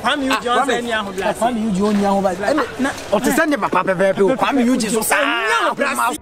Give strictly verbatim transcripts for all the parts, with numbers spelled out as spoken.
Kwame Eugene on any of black. Kwame Eugene on your or to send him a papa baby. Kwame Eugene so sad.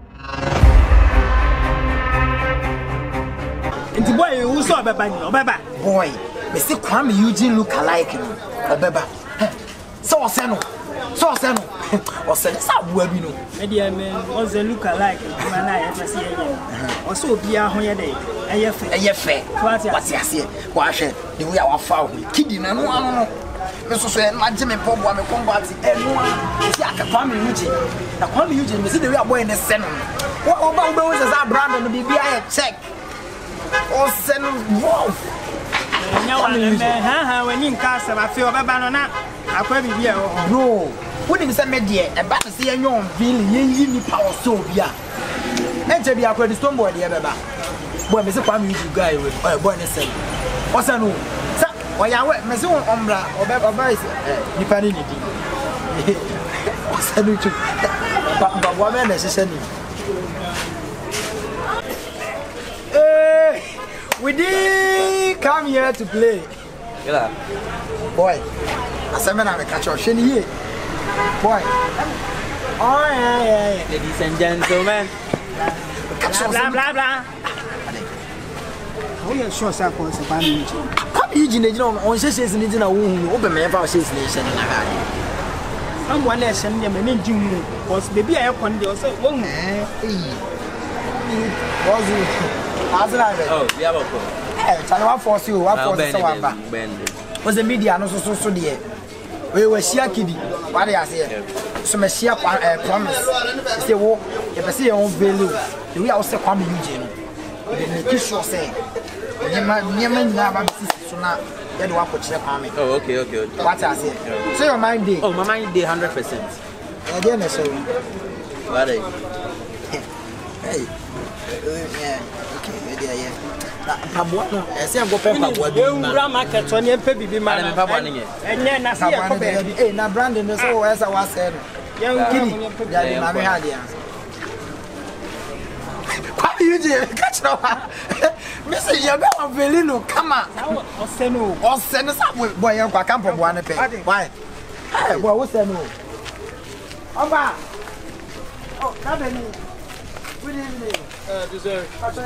And the boy who saw Baba, Baba. Boy, Mister Kwame Eugene look alike him. Or Baba. So Seno. So Seno. Or Sen, some webino. Media man was a look alike. Man, I ever see again. Or so be a hundred day. A year fair. A year fair. What's your say? Wash it. The way our found. Kidding and one. Mister Swen, my Jimmy Pop, one of combat. And one. Yaka Kwame Eugene. The Kwame Eugene, we see the real boy in the Sen. What about those as our brand on the B B I check? Or Sen Wolf. No one, ha, when Nkansah, I feel a banana. I could be here. No. Wouldn't say media about to see a young feeling in power so yeah. Enter be a credit stone boy, the other. Boy, Mister Kwame Eugene guy with a boy and say, what's a no? Sir, why I went Mister Ombra or Baba Nipanini. What's a new to but one man is sending. Hey, we did come here to play. Yeah, boy. I said, I'm a catcher. Shiny. Boy. Oh, yeah, yeah, yeah. Ladies and gentlemen. Blah, blah, blah. Oh, yeah, sure, sir. Come, Eugene, you know, on says in a wound, open me about his nation. Someone else sent them an engine was baby. I upon the also. Oh, we have a call. I want force you. What for was the media? No, so, so, dear. We were Shia Kiddy. What do I say? So, my Shia promise. Say, walk, if I see your own value, we also come Eugene. The issue say, Yemen never so now, you do what check on me. Oh, okay, okay, okay. What I say? So, your mind day. Oh, my mind day, hundred percent. Again, so. What are you? Hey, yeah, okay, yeah, yeah. Pabuana, I say I'm going to Pabuana. Market on your baby man. And then I say, hey, now Brandon is so as I was saying. Young Kitty, Daddy, my idea. What do you do? Catch no Mister Yabel Velino, come on. Or send or send us up with boy, I can't put one pay. Why? Well, what's that? No. Oba. Oh, nothing. Good evening. Uh, dessert.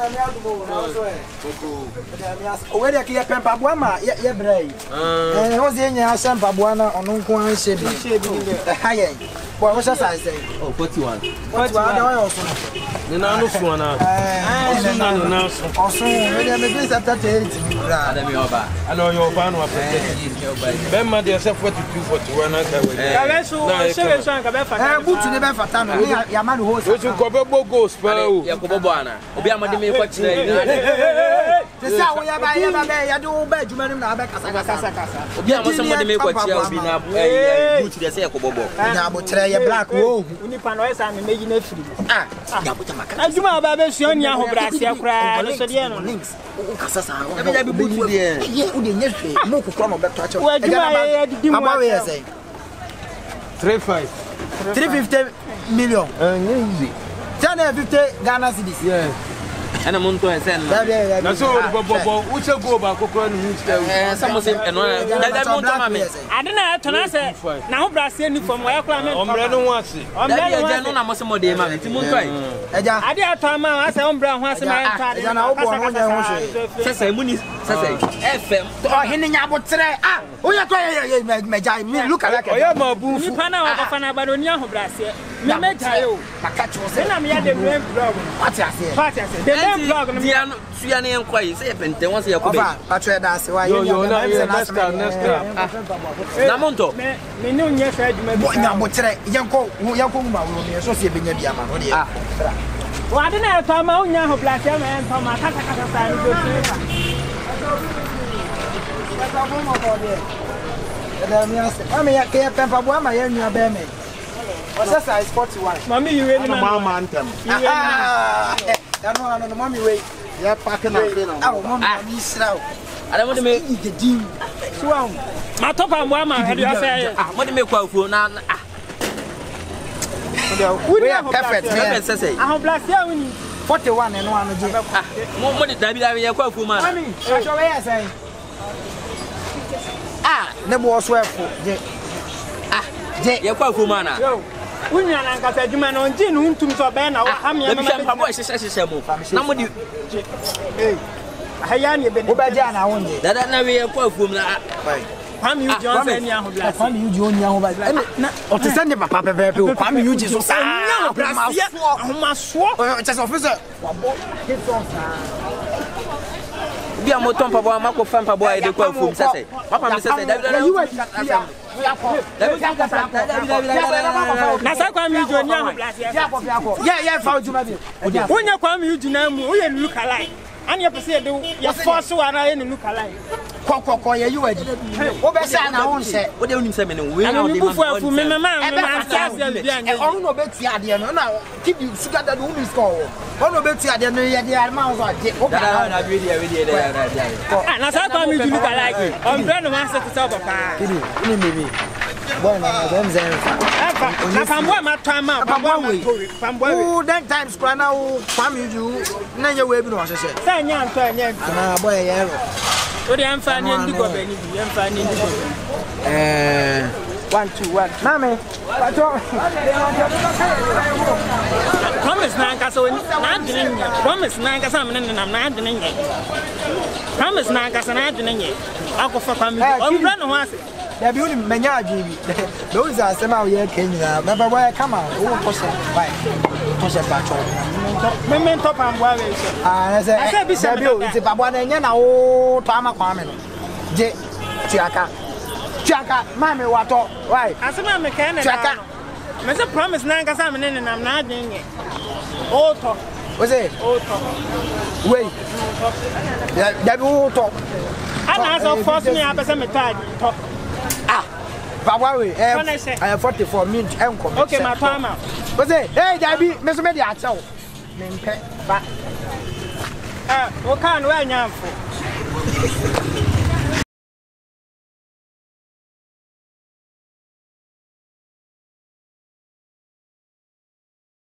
Where the Kia Pampa Buama, yeah, Bray. And what's in your Sampa Buana on Unquan Shady? The high. What was I say? Oh, forty-one. What's one also? The Nano Swana. Also, maybe I'm a bit at that age. I know your van was Bemma, they are forty-two, forty-one. I put to the Befatano, Yaman host. Which will cover Bogos, Yacoboana. Obiama de me what today. The South, I do bed, you madam, I Obiama somebody make what you have been up to the Sacobo. Now, but today a black wool. Unipanois, I'm making it free. Ah, I do my baby's young young Brasia cry. So, yeah, links. Every day, we yeah, we didn't yesterday. Moku from back to touch. What do I say? Three five. Three fifty million. Easy. Ten fifty Ghana cedis. Yeah. And a month and send. That's all. Which will go back. Someone said, and I don't know. To say now, Brazil from where I'm Brandon wants it. I'm not much more day, man. It's Montoy. I did time. I said, I'm Brown. What's my card? And I say, Munis, F M. Oh, Henning about today. Ah, oh, you're trying. Look at I am a boo. You pan out of an Abadonia, Brazil. Me met you. My catch was then I'm here the brain problem. What's I say? What I say? Blog and Siani and Quay, say, and they want to see a Patria. That's why you're not next time. Namonto, me know, yes, I do. Yanko, Yakuma will be associated with Yama. Well, I didn't have time out now, Black and Thomas. I mean, I can't pamper one, my young baby. What's that size forty-one? Mommy, you really want them. I don't know, mommy, wait. You're packing up. Oh, mommy, I don't want to make the deal. Swam. My top and one, I had your affair. What do you make for now? We are perfect. I have black young forty-one and one. More money than I have a quack woman. I shall say. ah ne bo so efo je ah je ye kwa fu mana yo unya na Nkansah adwuma no nji no ntum so be na ha me na bi mpaboa hyehyɛ hyehyɛ mu na mo di eh haya ne be wo ba ja na wonje dada na we ye kwa fu mu na Kwame Eugene say ni aho blast Kwame Eugene nya ho ba na o te send papa pepe pe Kwame Eugene so sa nya blast ya ahoma so o just officer wabo get on sa bi amoton mpaboa mako fa mpaboa e de kwa fu mu sese papa mi sese David na sa Kwame Eugene nya ho blast ya ya fa ojuma bi wonya Kwame Eugene amu wo ye look alike ani ye pese de ye force wa na ye look alike kokoko ye you adi wo be say na won se wo de unim se me ne we na o de man fu me me man me man tia se bi anya e onu no be tia de no na keep you sugar that who is call onu no be tia de no ye de arma so ade o ka na na we de we de ah na sa Kwame Eugene look alike on brand no man se to say papa kidi ni meme boy na dem zen fa na pambo ma to ama pambo we pambo we o den times kwa na o Kwame Eugene na ye we bi no hye say anya nto anya na boy ye ro o de amfa ni ndi go be ni bi amfa ni ndi go eh one two one mame pato promise na Nkansah oni na adene nya promise na Nkansah me ne nam na adene nya promise na Nkansah na adene nya akofa Kwame o mbra no ho ase da bi uni menya adwi bi do za asema wo ye kenyina baba boy kama wo ko se bai to se pato me me top am boy we se ah se da bi o ti baba na nya na wo to ama Kwame no je tiaka tiaka mame wato why asema me kan na tiaka me se promise na Nkansah me ne nam na adene nya o to o se o to wait da bi wo to ana so force me abese me tag to ah baba we eh forty-four minutes enko okay my time o say hey Dabi me so me dey achew me mpe ba eh o kan we anyamfo